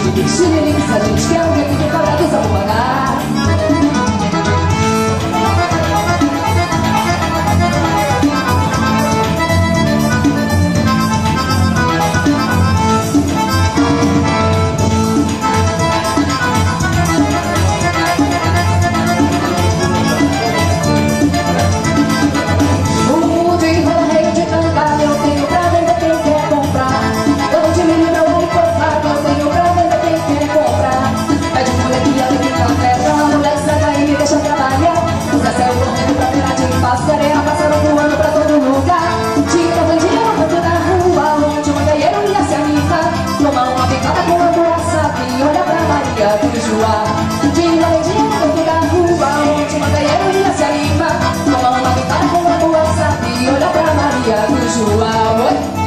Se a gente quer alguém que pagar, que sabe pagar. Passarela, pássaro voando pra todo lugar. Tinha bandinha no canto da rua, onde uma gaieira ia se animar. Tomar uma picada com a boa sabe, olha pra Maria do Joá. Tinha bandinha no canto da rua, onde uma gaieira ia se animar. Tomar uma picada com a boa sabe, olha pra Maria do Joá. Oi?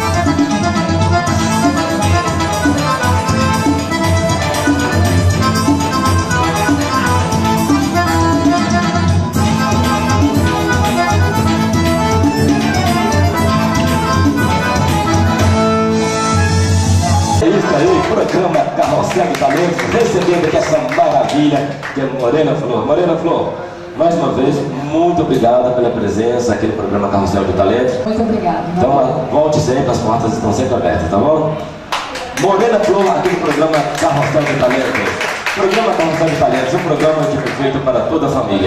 Programa Carrossel de Talentos, recebendo aqui essa maravilha que é Morena Flor. Morena Flor, mais uma vez, muito obrigada pela presença aqui no programa Carrossel de Talentos. Muito obrigada. Então, volte sempre, as portas estão sempre abertas, tá bom? Morena Flor, aqui no programa Carrossel de Talentos. Programa Carrossel de Talentos, um programa que é feito para toda a família.